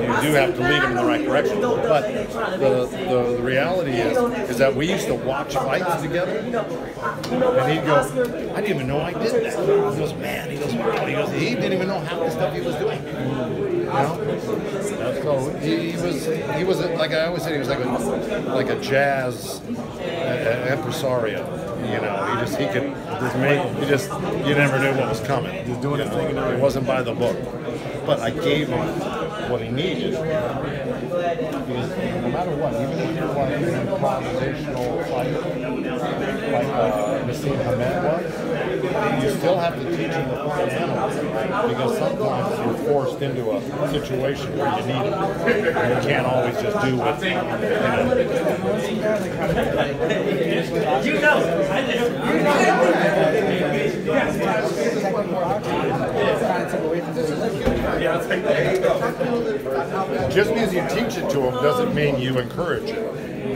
do have to lead him in the right direction. But the reality is that we used to watch fights together, and he'd go, I didn't even know I did that. He goes, man, he goes, wow. He didn't even know half the stuff he was doing. You know? So he was like I always said, he was like a jazz impresario. You know, you never knew what was coming. Just doing his thing. It wasn't by the book. But I gave him what he needed. Because no matter what, even if you're like an improvisational fighter, like Nassim Hamed was, you still have to teach him the fundamentals. Because sometimes you're forced into a situation where you need it. And you can't always just do what Just because you teach it to him doesn't mean you encourage it.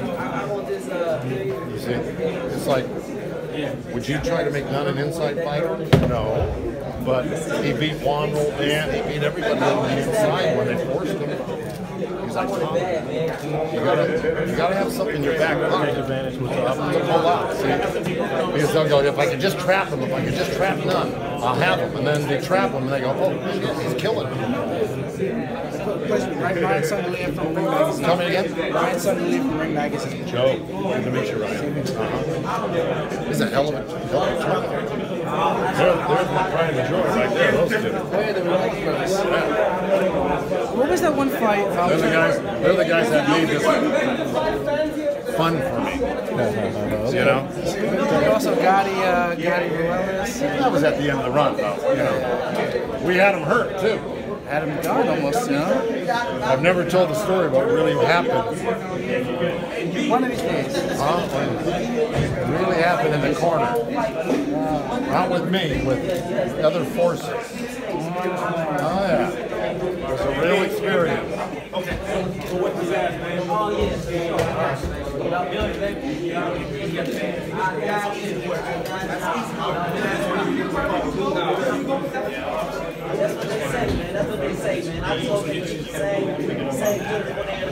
You see? It's like, would you try to make Nunn an inside fighter? No. But he beat Juan Roldan, he beat everybody on the inside when they forced him. He's like, you gotta have something in your back pocket. Advantage with To pull out, see? Because they'll go, if I could just trap him, if I could just trap Nunn, I'll have him. And then they trap him and they go, oh, shit, he's killing him. Ryan Sunderland from Ring Magazine. Tell me again? Ryan Sunderland from Ring Magazine. Joe, good to meet you, Ryan. This is a hell of a tournament. There's my pride and joy right there, those two. What was that one fight? They're the guys that made this fun for me. You know? You also Gotti Ruelas. That was at the end of the run, though. You know, we had him hurt too. Had him gone almost, you know? I've never told the story about what really happened. One of these days. It really happened in the corner. Not with me, with other forces. Oh yeah. It was a real experience. Okay. So what does that mean? Oh yeah. That's what they say, man. That's what they say, man. I told you to say good when they